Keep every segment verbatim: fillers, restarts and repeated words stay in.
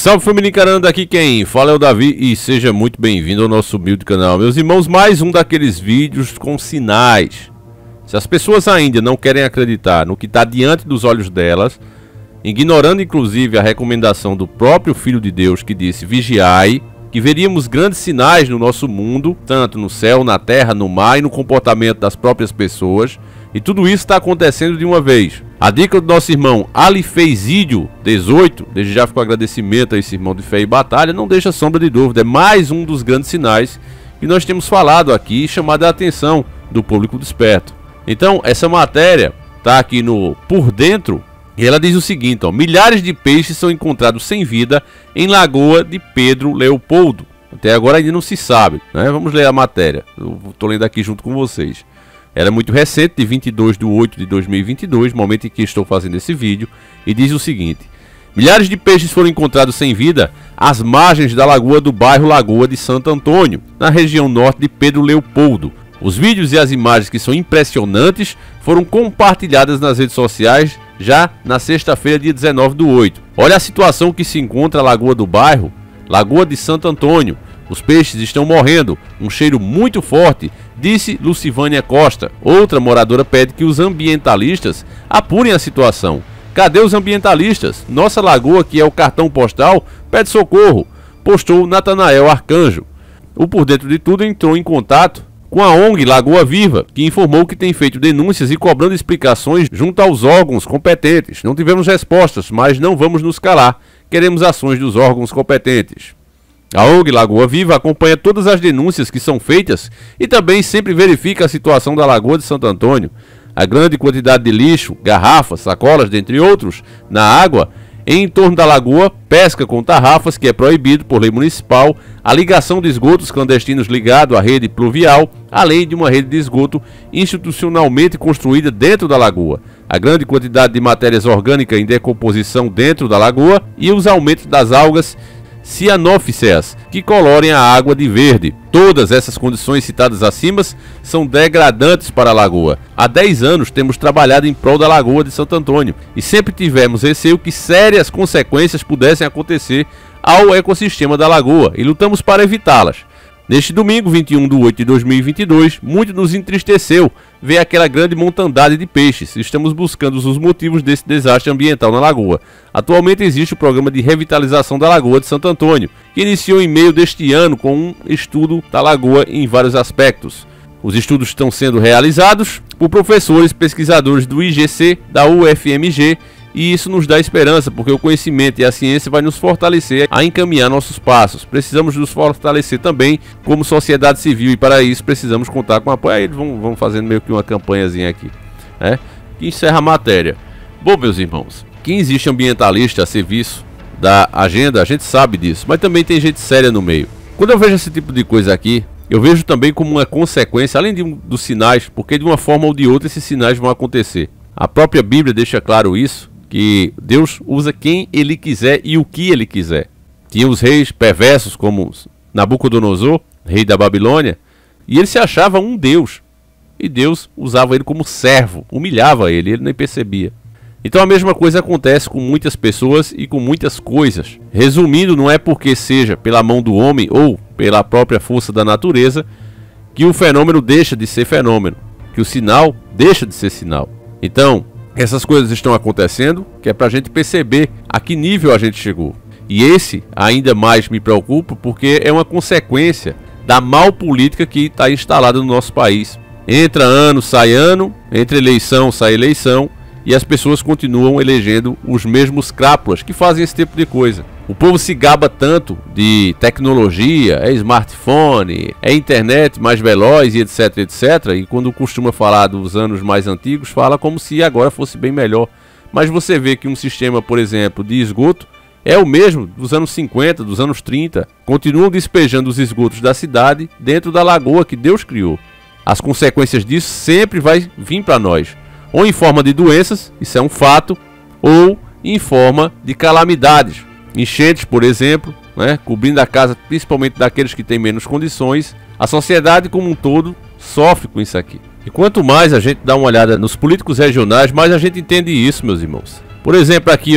salve família encarando, aqui quem fala é o Davi e seja muito bem-vindo ao nosso humilde canal. Meus irmãos, mais um daqueles vídeos com sinais. Se as pessoas ainda não querem acreditar no que está diante dos olhos delas, ignorando inclusive a recomendação do próprio Filho de Deus que disse: vigiai, que veríamos grandes sinais no nosso mundo, tanto no céu, na terra, no mar e no comportamento das próprias pessoas, e tudo isso está acontecendo de uma vez. A dica do nosso irmão Alifeizídio dezoito, desde já fico agradecimento a esse irmão de fé e batalha, não deixa sombra de dúvida, é mais um dos grandes sinais que nós temos falado aqui e chamado a atenção do público desperto. Então, essa matéria está aqui no Por Dentro, e ela diz o seguinte, ó: milhares de peixes são encontrados sem vida em Lagoa de Pedro Leopoldo. Até agora ainda não se sabe, né? Vamos ler a matéria, eu estou lendo aqui junto com vocês. Era muito recente, de vinte e dois de oito de dois mil e vinte e dois, momento em que estou fazendo esse vídeo, e diz o seguinte: milhares de peixes foram encontrados sem vida às margens da lagoa do bairro Lagoa de Santo Antônio, na região norte de Pedro Leopoldo. Os vídeos e as imagens, que são impressionantes, foram compartilhadas nas redes sociais já na sexta-feira, dia dezenove do oito. Olha a situação que se encontra a lagoa do bairro, Lagoa de Santo Antônio. Os peixes estão morrendo, um cheiro muito forte, disse Lucivânia Costa. Outra moradora pede que os ambientalistas apurem a situação. Cadê os ambientalistas? Nossa lagoa, que é o cartão postal, pede socorro, postou Natanael Arcanjo. O Por Dentro de Tudo entrou em contato com a O N G Lagoa Viva, que informou que tem feito denúncias e cobrando explicações junto aos órgãos competentes. Não tivemos respostas, mas não vamos nos calar. Queremos ações dos órgãos competentes. A O N G Lagoa Viva acompanha todas as denúncias que são feitas e também sempre verifica a situação da Lagoa de Santo Antônio. A grande quantidade de lixo, garrafas, sacolas, dentre outros, na água em torno da lagoa, pesca com tarrafas, que é proibido por lei municipal, a ligação de esgotos clandestinos ligado à rede pluvial, além de uma rede de esgoto institucionalmente construída dentro da lagoa, a grande quantidade de matérias orgânicas em decomposição dentro da lagoa e os aumentos das algas cianóficeas, que colorem a água de verde. Todas essas condições citadas acima são degradantes para a lagoa. Há dez anos temos trabalhado em prol da Lagoa de Santo Antônio e sempre tivemos receio que sérias consequências pudessem acontecer ao ecossistema da lagoa e lutamos para evitá-las. Neste domingo, vinte e um de oito de dois mil e vinte e dois, muito nos entristeceu ver aquela grande montandade de peixes. Estamos buscando os motivos desse desastre ambiental na lagoa. Atualmente existe o programa de revitalização da Lagoa de Santo Antônio, que iniciou em meio deste ano com um estudo da lagoa em vários aspectos. Os estudos estão sendo realizados por professores pesquisadores do I G C, da U F M G, e isso nos dá esperança, porque o conhecimento e a ciência vai nos fortalecer a encaminhar nossos passos. Precisamos nos fortalecer também como sociedade civil e para isso precisamos contar com apoio. Aí eles vão, vão fazendo meio que uma campanhazinha aqui, né? Que encerra a matéria. Bom, meus irmãos, que existe ambientalista a serviço da agenda, a gente sabe disso, mas também tem gente séria no meio. Quando eu vejo esse tipo de coisa aqui, eu vejo também como uma consequência, além de, dos sinais, porque de uma forma ou de outra esses sinais vão acontecer. A própria Bíblia deixa claro isso, que Deus usa quem Ele quiser e o que Ele quiser. Tinha os reis perversos como Nabucodonosor, rei da Babilônia, e ele se achava um Deus. E Deus usava ele como servo, humilhava ele, ele nem percebia. Então a mesma coisa acontece com muitas pessoas e com muitas coisas. Resumindo, não é porque seja pela mão do homem ou pela própria força da natureza que o fenômeno deixa de ser fenômeno, que o sinal deixa de ser sinal. Então, essas coisas estão acontecendo, que é para a gente perceber a que nível a gente chegou. E esse ainda mais me preocupa porque é uma consequência da mal política que está instalada no nosso país. Entra ano, sai ano, entra eleição, sai eleição, e as pessoas continuam elegendo os mesmos crápulas que fazem esse tipo de coisa. O povo se gaba tanto de tecnologia, é smartphone, é internet mais veloz e etc, etcétera. E quando costuma falar dos anos mais antigos, fala como se agora fosse bem melhor. Mas você vê que um sistema, por exemplo, de esgoto é o mesmo dos anos cinquenta, dos anos trinta. Continuam despejando os esgotos da cidade dentro da lagoa que Deus criou. As consequências disso sempre vai vir para nós. Ou em forma de doenças, isso é um fato, ou em forma de calamidades. Enchentes, por exemplo, né, cobrindo a casa principalmente daqueles que têm menos condições. A sociedade como um todo sofre com isso aqui. E quanto mais a gente dá uma olhada nos políticos regionais, mais a gente entende isso, meus irmãos. Por exemplo, aqui, ó,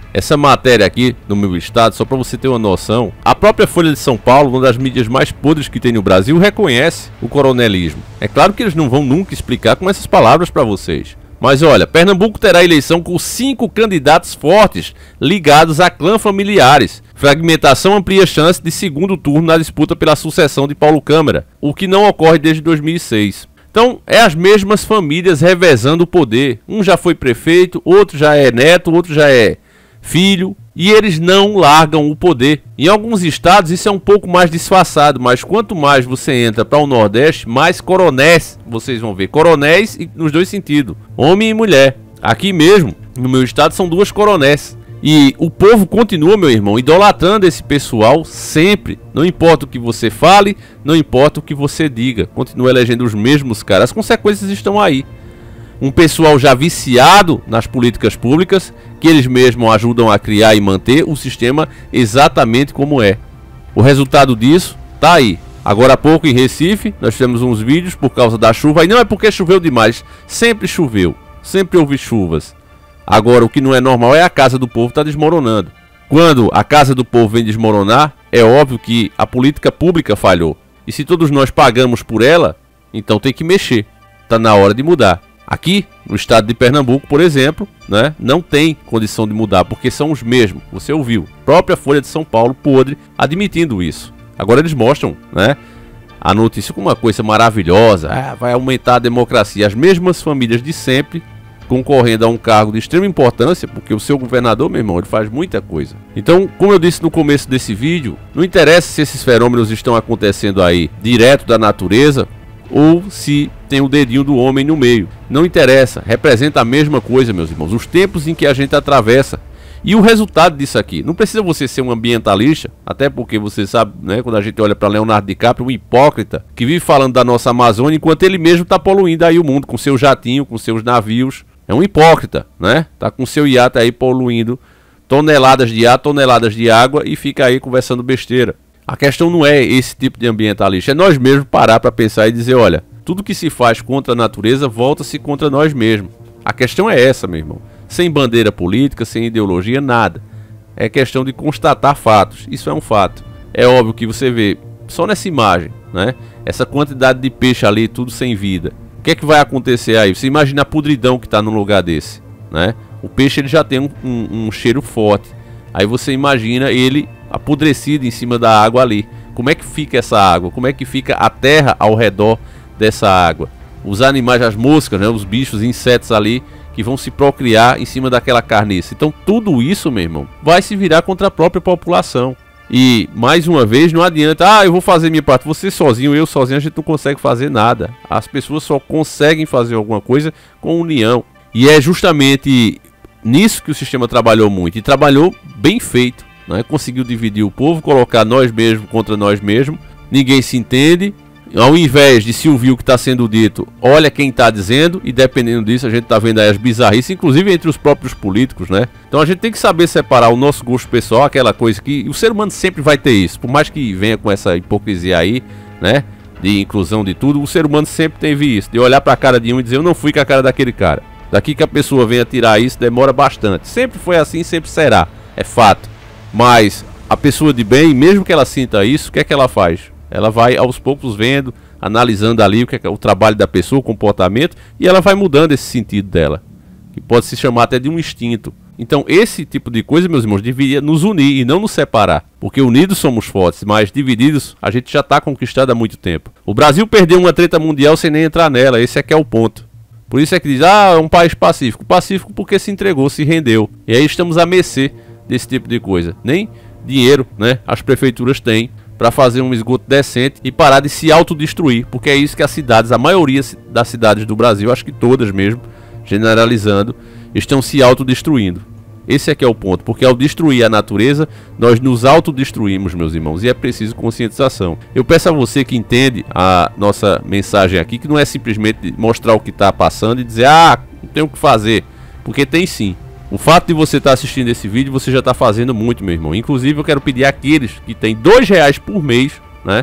Essa matéria aqui no meu estado, só para você ter uma noção, a própria Folha de São Paulo, uma das mídias mais podres que tem no Brasil, reconhece o coronelismo. É claro que eles não vão nunca explicar com essas palavras para vocês. Mas olha, Pernambuco terá eleição com cinco candidatos fortes ligados a clã familiares. Fragmentação amplia chance de segundo turno na disputa pela sucessão de Paulo Câmara, o que não ocorre desde dois mil e seis. Então, é as mesmas famílias revezando o poder. Um já foi prefeito, outro já é neto, outro já é filho, e eles não largam o poder. Em alguns estados isso é um pouco mais disfarçado, mas quanto mais você entra para o Nordeste, mais coronéis vocês vão ver. Coronéis nos dois sentidos, homem e mulher. Aqui mesmo, no meu estado, são duas coronéis. E o povo continua, meu irmão, idolatrando esse pessoal sempre. Não importa o que você fale, não importa o que você diga. Continua elegendo os mesmos caras. As consequências estão aí. Um pessoal já viciado nas políticas públicas, que eles mesmos ajudam a criar e manter o sistema exatamente como é. O resultado disso tá aí. Agora há pouco em Recife, nós temos uns vídeos por causa da chuva. E não é porque choveu demais, sempre choveu, sempre houve chuvas. Agora o que não é normal é a casa do povo estar desmoronando. Quando a casa do povo vem desmoronar, é óbvio que a política pública falhou. E se todos nós pagamos por ela, então tem que mexer. Tá na hora de mudar. Aqui, no estado de Pernambuco, por exemplo, né, não tem condição de mudar, porque são os mesmos. Você ouviu, própria Folha de São Paulo, podre, admitindo isso. Agora eles mostram, né, a notícia como uma coisa maravilhosa, ah, vai aumentar a democracia. As mesmas famílias de sempre concorrendo a um cargo de extrema importância, porque o seu governador, meu irmão, ele faz muita coisa. Então, como eu disse no começo desse vídeo, não interessa se esses fenômenos estão acontecendo aí direto da natureza, ou se tem o dedinho do homem no meio. Não interessa, representa a mesma coisa, meus irmãos, os tempos em que a gente atravessa. E o resultado disso aqui, não precisa você ser um ambientalista, até porque você sabe, né, quando a gente olha para Leonardo DiCaprio, um hipócrita, que vive falando da nossa Amazônia, enquanto ele mesmo está poluindo aí o mundo, com seu jatinho, com seus navios. É um hipócrita, né, tá com seu iate aí poluindo toneladas de ar, toneladas de água, e fica aí conversando besteira. A questão não é esse tipo de ambientalista, é nós mesmos parar para pensar e dizer, olha, tudo que se faz contra a natureza volta-se contra nós mesmos. A questão é essa, meu irmão. Sem bandeira política, sem ideologia, nada. É questão de constatar fatos. Isso é um fato. É óbvio que você vê, só nessa imagem, né, essa quantidade de peixe ali, tudo sem vida. O que é que vai acontecer aí? Você imagina a podridão que está num lugar desse, né? O peixe ele já tem um, um, um cheiro forte. Aí você imagina ele apodrecido em cima da água ali. Como é que fica essa água? Como é que fica a terra ao redor dessa água? Os animais, as moscas, né, os bichos, insetos ali que vão se procriar em cima daquela carniça. Então tudo isso, meu irmão, vai se virar contra a própria população. E mais uma vez, não adianta, ah, eu vou fazer minha parte. Você sozinho, eu sozinho, a gente não consegue fazer nada. As pessoas só conseguem fazer alguma coisa com união. E é justamente nisso que o sistema trabalhou muito, e trabalhou bem feito, né? Conseguiu dividir o povo, colocar nós mesmos contra nós mesmos. Ninguém se entende. Ao invés de se ouvir o que está sendo dito, olha quem está dizendo, e dependendo disso a gente está vendo aí as bizarrices, inclusive entre os próprios políticos, né? Então a gente tem que saber separar o nosso gosto pessoal, aquela coisa que o ser humano sempre vai ter isso, por mais que venha com essa hipocrisia aí, né, de inclusão de tudo, o ser humano sempre teve isso, de olhar para a cara de um e dizer, eu não fui com a cara daquele cara. Daqui que a pessoa venha tirar isso, demora bastante. Sempre foi assim, sempre será, é fato. Mas a pessoa de bem, mesmo que ela sinta isso, o que é que ela faz? Ela vai aos poucos vendo, analisando ali o que é o trabalho da pessoa, o comportamento, e ela vai mudando esse sentido dela, que pode se chamar até de um instinto. Então esse tipo de coisa, meus irmãos, deveria nos unir e não nos separar, porque unidos somos fortes, mas divididos a gente já está conquistado há muito tempo. O Brasil perdeu uma treta mundial sem nem entrar nela, esse é que é o ponto. Por isso é que diz, ah, é um país pacífico. Pacífico porque se entregou, se rendeu. E aí estamos a mercê desse tipo de coisa. Nem dinheiro, né, as prefeituras têm para fazer um esgoto decente e parar de se autodestruir, porque é isso que as cidades, a maioria das cidades do Brasil, acho que todas mesmo, generalizando, estão se autodestruindo. Esse é que é o ponto, porque ao destruir a natureza, nós nos autodestruímos, meus irmãos, e é preciso conscientização. Eu peço a você que entende a nossa mensagem aqui, que não é simplesmente mostrar o que está passando e dizer, ah, não tem o que fazer, porque tem sim. O fato de você estar assistindo esse vídeo, você já está fazendo muito, meu irmão. Inclusive, eu quero pedir àqueles que têm dois reais por mês, né,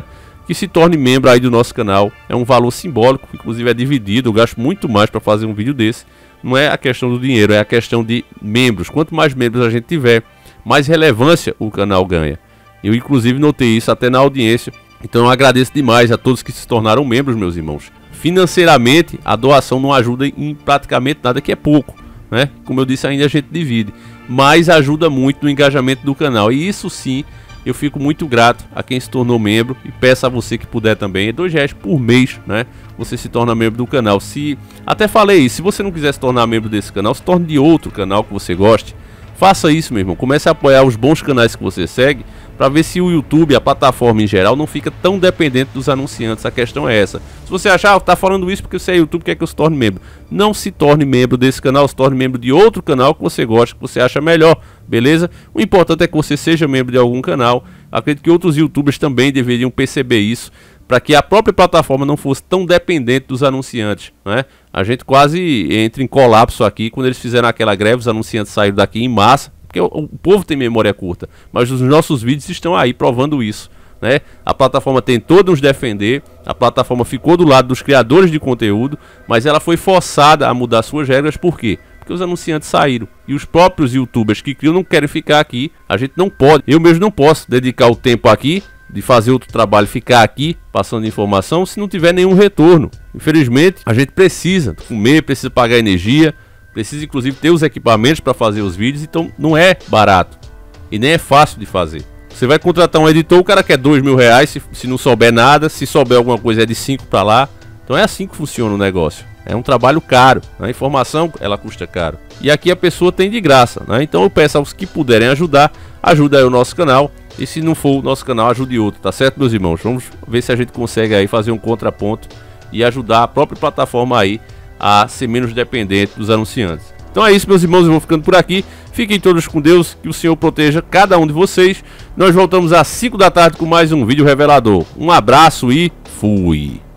que se torne membro aí do nosso canal. É um valor simbólico, inclusive é dividido, eu gasto muito mais para fazer um vídeo desse. Não é a questão do dinheiro, é a questão de membros. Quanto mais membros a gente tiver, mais relevância o canal ganha. Eu inclusive notei isso até na audiência. Então eu agradeço demais a todos que se tornaram membros, meus irmãos. Financeiramente, a doação não ajuda em praticamente nada, que é pouco, né? Como eu disse, ainda a gente divide, mas ajuda muito no engajamento do canal. E isso sim, eu fico muito grato a quem se tornou membro, e peço a você que puder também, é dois reais por mês, né? Você se torna membro do canal. Se até falei isso, se você não quiser se tornar membro desse canal, se torne de outro canal que você goste. Faça isso, meu irmão. Comece a apoiar os bons canais que você segue, para ver se o YouTube, a plataforma em geral, não fica tão dependente dos anunciantes. A questão é essa. Se você achar, ah, tá falando isso porque você é YouTube, quer que eu se torne membro. Não se torne membro desse canal, se torne membro de outro canal que você gosta, que você acha melhor, beleza? O importante é que você seja membro de algum canal. Acredito que outros YouTubers também deveriam perceber isso, para que a própria plataforma não fosse tão dependente dos anunciantes, né? A gente quase entra em colapso aqui quando eles fizeram aquela greve, os anunciantes saíram daqui em massa, porque o, o povo tem memória curta, mas os nossos vídeos estão aí provando isso, né? A plataforma tentou nos defender, a plataforma ficou do lado dos criadores de conteúdo, mas ela foi forçada a mudar suas regras. Por quê? Porque os anunciantes saíram, e os próprios YouTubers que criam não querem ficar aqui. A gente não pode, eu mesmo não posso dedicar o tempo aqui de fazer outro trabalho, ficar aqui passando informação se não tiver nenhum retorno. Infelizmente, a gente precisa comer, precisa pagar energia, precisa inclusive ter os equipamentos para fazer os vídeos, então não é barato e nem é fácil de fazer. Você vai contratar um editor, o cara quer dois mil reais, se, se não souber nada, se souber alguma coisa é de cinco para lá. Então é assim que funciona o negócio. É um trabalho caro, a informação ela custa caro. E aqui a pessoa tem de graça, né? Então eu peço aos que puderem ajudar, ajuda aí o nosso canal. E se não for o nosso canal, ajude outro, tá certo, meus irmãos? Vamos ver se a gente consegue aí fazer um contraponto e ajudar a própria plataforma aí a ser menos dependente dos anunciantes. Então é isso, meus irmãos, eu vou ficando por aqui. Fiquem todos com Deus, que o Senhor proteja cada um de vocês. Nós voltamos às cinco da tarde com mais um vídeo revelador. Um abraço e fui!